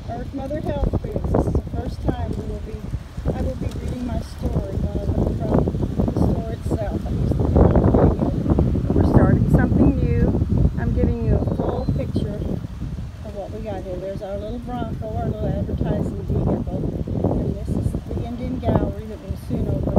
Earth Mother Health Foods. This is the first time I will be reading my story, one of them from the store itself. I used to get on the radio. But we're starting something new. I'm giving you a full picture of what we got here. There's our little Bronco, our little advertising vehicle. And this is the Indian Gallery that will soon open.